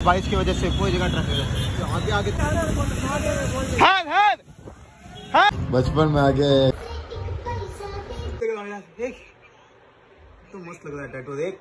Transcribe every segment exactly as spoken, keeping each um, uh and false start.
बारिश की वजह से पूरी जगह ट्रैफिक है। आगे आगे बचपन में आगे तो मस्त लग रहा है टैटू देख।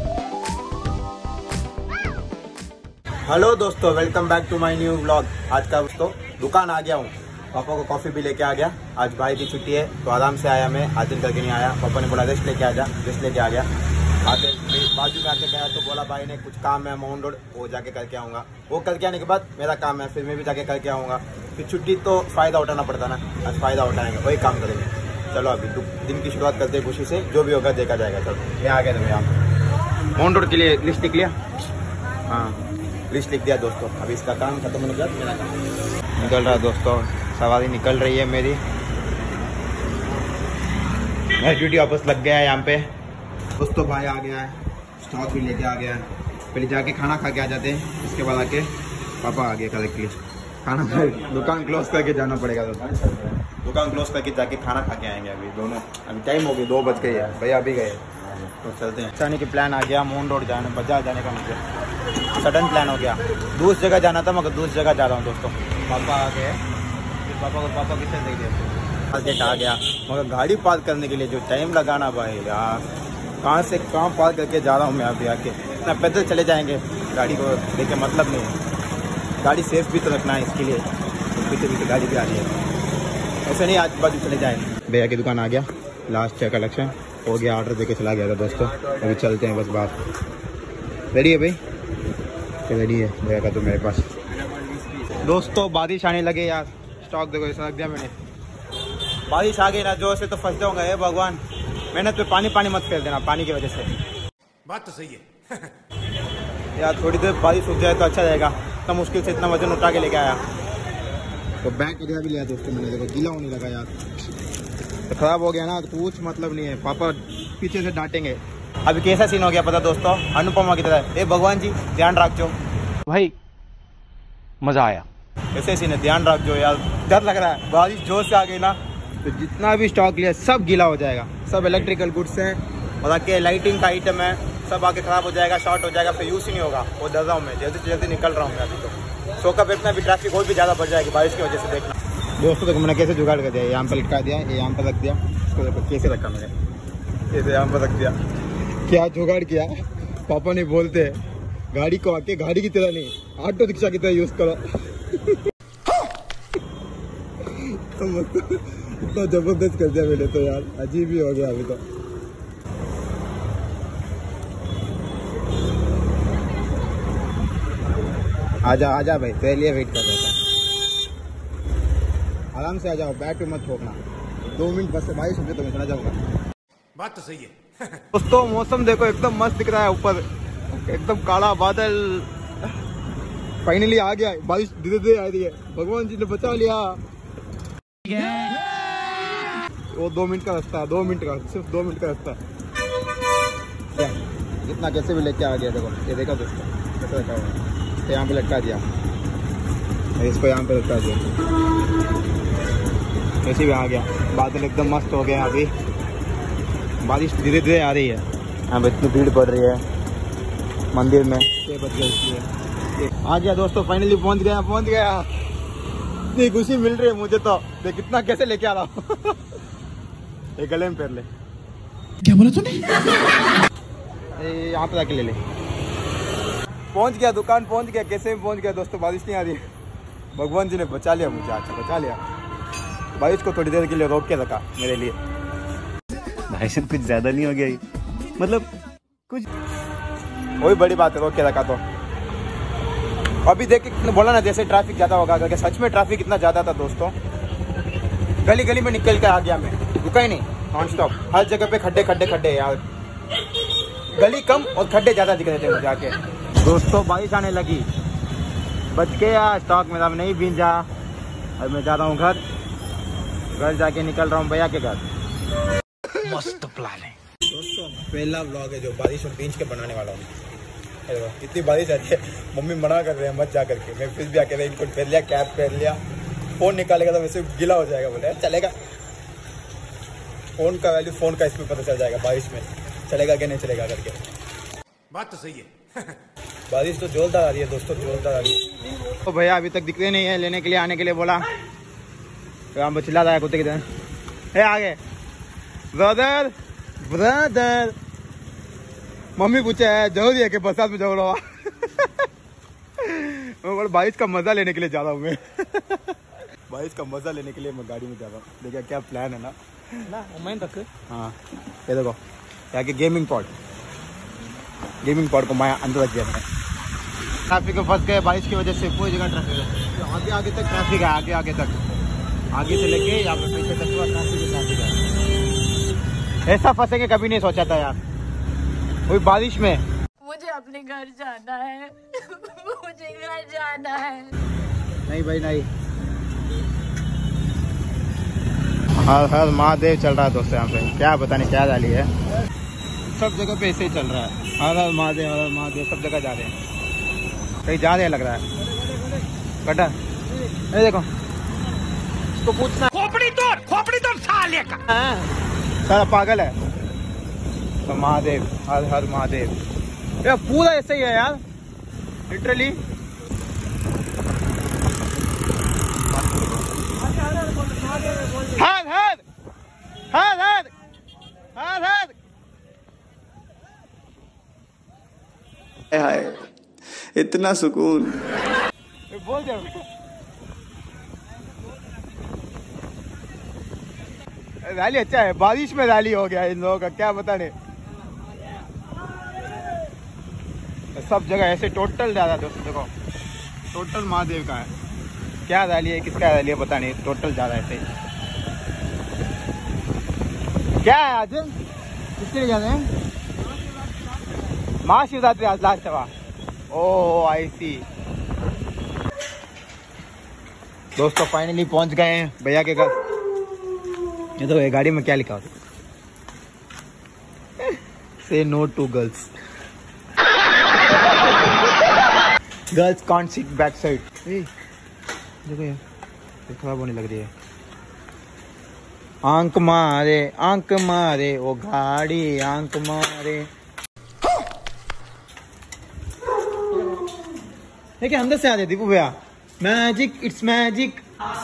हेलो दोस्तों, welcome back to my new vlog. आज का दोस्तों दुकान आ गया हूँ, पापा को कॉफी भी लेके आ गया। आज भाई की छुट्टी है तो आराम से आया, मैं आज दिन करके नहीं आया। पापा ने बोला रेस्ट लेके आ जा, रेस्ट लेके आ गया। आके बाजू में आके गया तो बोला भाई ने कुछ काम है माउंट रोड, वो जाके करके आऊँगा। वो करके आने के बाद मेरा काम है, फिर मैं भी जाके करके आऊँगा। फिर छुट्टी तो फ़ायदा उठाना पड़ता ना, आज फ़ायदा उठाएंगे, वही काम करेंगे। चलो अभी दिन की शुरुआत करते हैं खुशी से, जो भी होगा देखा जाएगा। चलो मैं आ गया था यहाँ माउंट रोड के लिए लिस्ट लिख लिया। हाँ लिस्ट लिख दिया दोस्तों। अभी इसका काम खत्म होने के बाद मेरा काम निकल रहा है दोस्तों। सवारी निकल रही है मेरी, मेरी ड्यूटी वापस लग गया है यहाँ पे दोस्तों। भाई आ गया है, स्टॉक भी लेके आ गया है। पहले जाके खाना खा के आ जाते हैं, इसके बाद आके पापा आ गए कलेक्ट के लिए खाना खा। दुकान क्लोज करके जाना पड़ेगा दोस्तों, दुकान क्लोज करके जाके खाना खा के आएंगे अभी दोनों। अभी टाइम हो गया, दो बज गए है, भैया अभी गए तो चलते हैं। जाने की प्लान आ गया माउंट रोड जाने, बाजार जाने का मुझे सडन प्लान हो गया। दूसरी जगह जाना था मगर दूसरी जगह जा रहा हूँ दोस्तों। पापा आ गए, फिर पापा को पापा किससे देख दिया, मार्केट आ गया। मगर गाड़ी पार्क करने के लिए जो टाइम लगाना भाई यार, कहाँ से कहाँ पार्क करके जा रहा हूँ मैं अभी आके। इतना पैदल चले जाएंगे, गाड़ी को देखे मतलब नहीं है। गाड़ी सेफ भी तो रखना है, इसके लिए पीछे पीछे गाड़ी भी आ रही है, ऐसे नहीं आजू बाजू चले जाएंगे। भैया की दुकान आ गया, लास्ट चेक कलेक्शन हो गया, ऑर्डर देके चला गया था दोस्तों। अभी चलते हैं बस बात। रेडी है भाई? रेडी है भैया का तो मेरे पास दोस्तों। बारिश आने लगे यार, स्टॉक देखो ऐसा रख दिया मैंने। बारिश आ गई ना जोर से तो फंस जाऊंगा। हे भगवान, मेहनत पे पानी पानी मत फेर देना पानी की वजह से। बात तो सही है यार, थोड़ी देर बारिश रुक जाए तो अच्छा रहेगा। तो मुश्किल से इतना वजन उठा के लेके आया तो बैग एरिया भी लिया दोस्तों मैंने, देखो गीला होने लगा यार। तो खराब हो गया ना तो कुछ मतलब नहीं है, पापा पीछे से डांटेंगे। अभी कैसा सीन हो गया पता दोस्तों, अनुपमा की तरह। ए भगवान जी ध्यान रखो भाई, मजा आया। ऐसे सीन है, ध्यान रखो यार। डर लग रहा है, बारिश जोर से आ गई ना तो जितना भी स्टॉक लिया सब गीला हो जाएगा। सब इलेक्ट्रिकल गुड्स हैं और आके लाइटिंग का आइटम है, सब आके खराब हो जाएगा, शॉर्ट हो जाएगा, फिर यूज ही नहीं होगा। वो डर रहा हूँ मैं, जल्दी से जल्दी निकल रहा हूँ मैं अभी तो। सो का बैठना भी ट्रैफिक और भी ज़्यादा बढ़ जाएगी बारिश की वजह से। देखना दोस्तों देखो मैंने कैसे जुगाड़ कर दिया, यहाँ पर लटका दिया, ये यहाँ पर रख दिया, इसको देखो कैसे रखा मैंने, कैसे यहाँ पर रख दिया। क्या जुगाड़ किया, पापा नहीं बोलते गाड़ी को आके गाड़ी की तरह नहीं ऑटो रिक्शा की तरह यूज करो। तो इतना जबरदस्त कर दिया मैंने तो यार, अजीब ही हो गया अभी तो। आजा आजा भाई, तेरे लिए वेट कर रहा था। आराम से आ जाओ, बैठ पे मत ठोकना। दो मिनट बस से बारिश होगी तो मैं चला जाऊंगा। बात तो सही है दोस्तों। मौसम देखो एकदम मस्त दिख रहा है, ऊपर एकदम काला बादल। फाइनली आ गया, बारिश धीरे धीरे आ रही है, भगवान जी ने बचा लिया। वो दो मिनट का रास्ता है, दो मिनट का, सिर्फ दो मिनट का रास्ता है। इतना कैसे भी लेके आ गया देखो, ये देखा दोस्तों कैसे रखा हुआ, तो यहाँ पे लटका दिया, इसको यहाँ पे लटका दिया, ऐसे भी आ गया। बादल एकदम मस्त हो गया। अभी बारिश धीरे धीरे आ रही है, यहाँ पे इतनी भीड़ पड़ रही है मंदिर में, छः बज गए इसलिए। आ गया दोस्तों, फाइनली पहुँच गया पहुँच गया। इतनी खुशी मिल रही है मुझे तो, देख कितना कैसे लेके आ रहा हूँ। एक गले में पैर ले, क्या बोला तूने? यहाँ पे जाके ले ले। पहुंच गया, दुकान पहुंच गया, कैसे में पहुंच गया दोस्तों। बारिश नहीं आ रही, भगवान जी ने बचा लिया मुझे, अच्छा बचा लिया। बारिश को थोड़ी देर के लिए रोक के रखा मेरे लिए। भाई साहब कुछ ज्यादा नहीं हो गया, मतलब कुछ वही बड़ी बात है, रोक के रखा तो। अभी देख के बोला ना जैसे ट्रैफिक ज्यादा होगा, क्योंकि सच में ट्रैफिक इतना ज्यादा था दोस्तों। गली गली में निकल के आ गया मैं, रुका ही नहीं, नॉन स्टॉप। हर जगह पे खड्डे खड्डे खड्डे यार, गली कम और खड्डे ज्यादा दिख रहे थे मुझे आके दोस्तों। बारिश आने लगी, बच के यार स्टॉक मेरा नहीं भींजा। अब मैं जा रहा हूँ घर, घर जाके निकल रहा हूँ भैया के घर। मस्त प्लान है दोस्तों, पहला व्लॉग है जो बारिश और भींज के बनाने वाला हूँ। इतनी बारिश आ रही है, मम्मी मना कर रहे हैं मत जा करके, मैं फिर भी आके रेनकोट पहन लिया, कैप पहन लिया। फोन निकालेगा तो वैसे गीला हो जाएगा, बोले चलेगा। फोन का वैल्यू फोन का इसमें पता चल जाएगा, बारिश में चलेगा कि नहीं चलेगा करके। बात तो सही है बारिश तो जोरदार आ रही है दोस्तों, जोरदार आ रही है। तो भैया अभी तक दिखते नहीं है, लेने के लिए आने के लिए बोला। तो हम चिल्ला रहा है कुत्ते की तरह। ए आगे ब्रदर ब्रदर, मम्मी पूछे है जरूरी है कि बरसात में जाओ रहा। मैं बारिश का मजा लेने के लिए जा रहा हूँ मैं। बारिश का मजा लेने के लिए मैं गाड़ी में जा रहा हूँ। देखिए क्या प्लान है ना ना मैं तक। हाँ ये देखो यहाँ के गेमिंग पॉड, गेमिंग पॉड को मैं अंदर रख दिया मैंने। ट्रैफिक में फंस गए बारिश की वजह से, पूरी जगह ट्रैफिक है। तो आगे आगे तक ट्रैफिक है, आगे आगे तक, आगे से लेके यहाँ पे पीछे तक पूरा ट्रैफिक ही ट्रैफिक है। ऐसा फंसेंगे कभी नहीं सोचा था यार, वही बारिश में। मुझे अपने घर जाना है, मुझे घर जाना है। नहीं भाई नहीं, हर हर महादेव चल रहा है दोस्तों यहाँ पे। क्या पता नहीं क्या डाली है, सब जगह पे ऐसे ही चल रहा है। हर हर महादेव हर हर महादेव, सब जगह जा रहे हैं, कहीं जा रहे हैं लग रहा है। कटा नहीं देखो, इसको पूछना खोपड़ी तोड़, खोपड़ी तोड़ साले का। सारा पागल है। तो महादेव हर हर महादेव, यार पूरा ऐसे ही है यार, लिटरली। हर हर हर हर हर हर। हाय इतना सुकून। बोल जाओ रैली अच्छा है, बारिश में रैली हो गया इन लोगों का, क्या पता नहीं। सब जगह ऐसे टोटल जा रहा है दोस्तों, देखो टोटल महादेव का है। क्या रैली है, किसका रैली है पता नहीं, टोटल जा रहा है ऐसे। क्या है आज, किसके लिए जा रहे हैं? महाशिवरात्रि आज लास्ट है। ओह आई सी। दोस्तों फाइनली पहुंच गए हैं भैया के घर। ये तो ये गाड़ी में क्या लिखा होता, say no to girls, girls can't sit back side. देखो यार खराब होने लग रही है। आंख मारे आंख मारे वो गाड़ी, आंख मारे। ये क्या अंदर से आ जाती दीपू भैया? Magic, it's magic.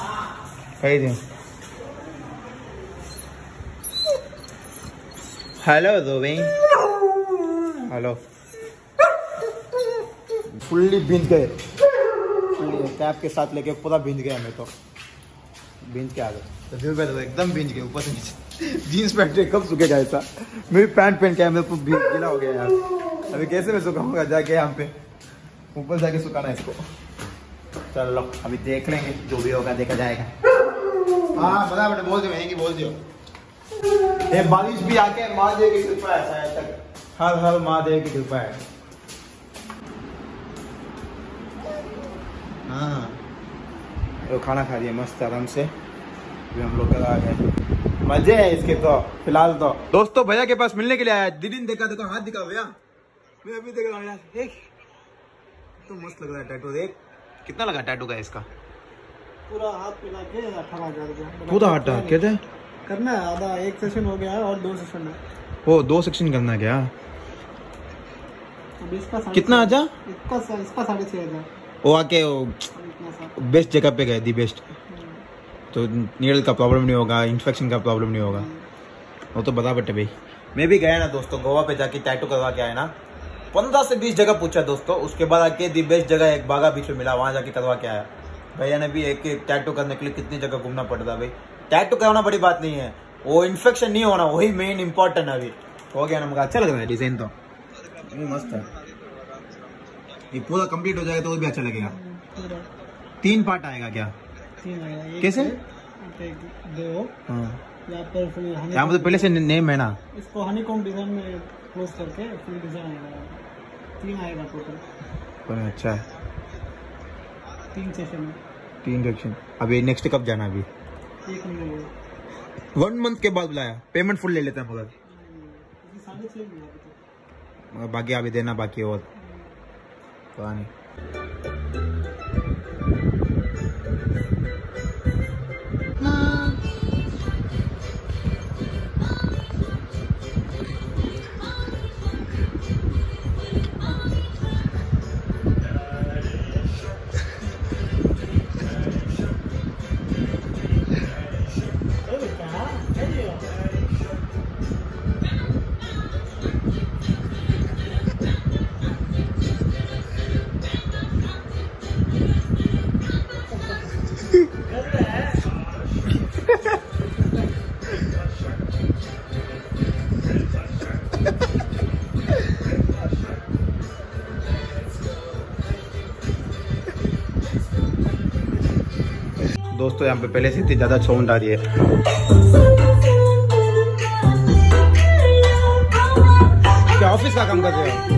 Hello Robin, hello. Fully भींज गए, कैप के साथ लेके पूरा भींज गया मैं तो, भींज के आ गए। तो फिर मैं तो एकदम भींज गए ऊपर से नीचे। जीन्स पैंट कब सूखेगा ऐसा? मेरी पैंट पहन के मेरे को गीला हो गया यार। अभी कैसे मैं सुखाऊंगा जाके यहाँ पे, ऊपर जाके सुखाना इसको। चलो अभी देख लेंगे, जो भी होगा देखा जाएगा। हाँ बता बेटा, बोल दो महंगी बोल दो। ये बारिश भी आके महादेव की कृपा है, शायद तक हर हर महादेव की कृपा है। हाँ तो खाना खा लिया मस्त आराम से, अभी हम लोग आ गए। मजे है इसके तो फिलहाल तो। दोस्तों भैया के पास मिलने के लिए आया, दीदी ने देखा, देखो हाथ दिखा भैया, मैं अभी देख रहा हूँ यार। एक तो मस्त लग रहा है टैटू। देख कितना लगा टैटू का इसका? पूरा हाथ मिला के अठारह हजार रुपया। पूरा हाथ कहते करना है, आधा एक सेशन हो गया है और दो सेशन है। वो दो सेक्शन करना है क्या? अब इसका कितना आजा? इसका इसका साढ़े छह हजार। वो आके बेस्ट जगह पे गए, दी बेस्ट, तो नीडल का प्रॉब्लम नहीं होगा, इन्फेक्शन का प्रॉब्लम नहीं होगा। वो तो बता बेटे भाई। मैं भी गया ना दोस्तों, गोवा पे जाके टैटू करवा के आया ना, पंद्रह से बीस जगह पूछा दोस्तों। उसके बाद आके दी बेस्ट जगह एक बागा बीच में मिला, वहां जाके करवा के आया। भैया ने भी एक एक टैटू करने के लिए कितनी जगह घूमना पड़ता भाई। टैटू करवाना बड़ी बात नहीं है, वो इन्फेक्शन नहीं होना, वही मेन इंपॉर्टेंट है। अभी हो गया ना, मुझे अच्छा लग रहा है डिजाइन तो मस्त है। ये पूरा कंप्लीट हो जाएगा तो भी अच्छा लगेगा। तीन पार्ट आएगा क्या? तीन आएगा। कैसे? दो। हाँ। यहाँ पर यहाँ पर तो पहले से नेम है ना, इसको हनीकॉम्ब डिजाइन में क्लोज करके फिर डिजाइन आएगा। तीन आएगा टोटल। अच्छा है, तीन सेशन है, तीन सेक्शन। अभी नेक्स्ट कब जाना? अभी एक महीने वन मंथ के बाद बुलाया, पेमेंट फुल ले लेते हैं मगर साढ़े छह महीने बाकी अभी देना बाकी और पता नहीं। दोस्तों यहाँ पे पहले से इतनी ज्यादा साउंड आ रही है। क्या ऑफिस का काम कर रहे हो?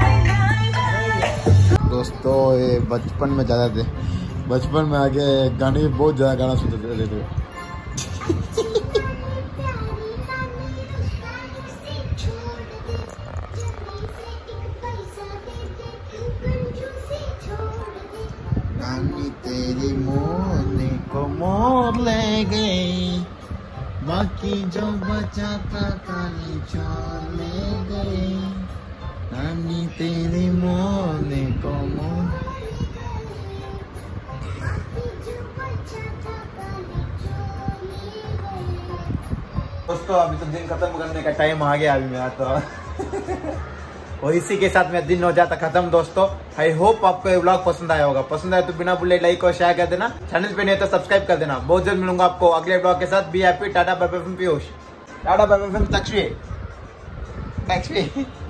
दोस्तों ये बचपन में ज्यादा थे, बचपन में आगे गाने बहुत ज्यादा गाना सुनते थे। नानी तेरी मोरने को मोर ले गई, बाकी जो बचा था काली छोड़ ले गई। नानी तेरी मोरने को मोर। दोस्तों अभी तो दिन खत्म करने का टाइम आ गया अभी मेरा तो और इसी के साथ मेरा दिन हो जाता खत्म। दोस्तों आई होप आपको ये व्लॉग पसंद आया होगा। पसंद आया तो बिना भूले लाइक और शेयर कर देना। चैनल पे नहीं तो सब्सक्राइब कर देना। बहुत जल्द मिलूंगा आपको अगले व्लॉग के साथ। Be happy. Tata bye bye from Piyush. Tata bye bye from Takshavi. तक्षवी।